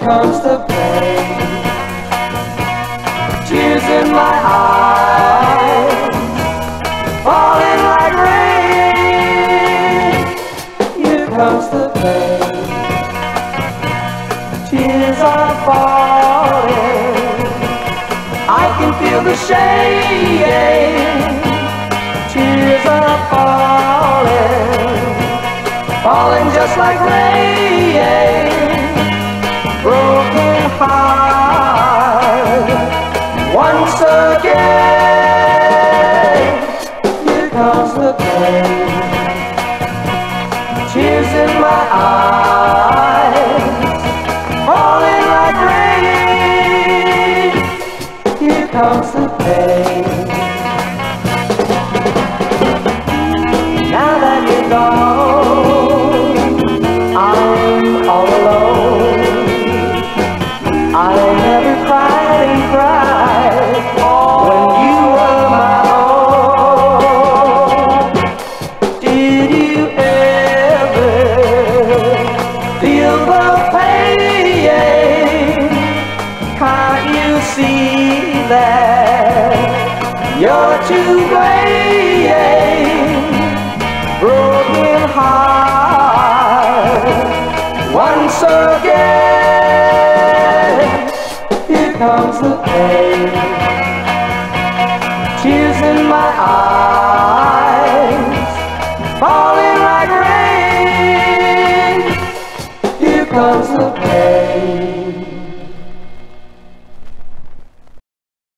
comes the pain. Tears in my eyes, falling like rain. Here comes the pain. Tears are falling, I can feel the shame. Tears are falling just like rain. Broken heart once again. Here comes the pain. Tears in my eyes, falling like rain. Here comes the pain. Now that you're gone, I'm all alone. I never cried and cried when you were my own. Did you ever feel the pain? Can't you see that you're to blame? Broken heart once again. Here comes the pain. Tears in my eyes, falling like rain. Here comes the pain.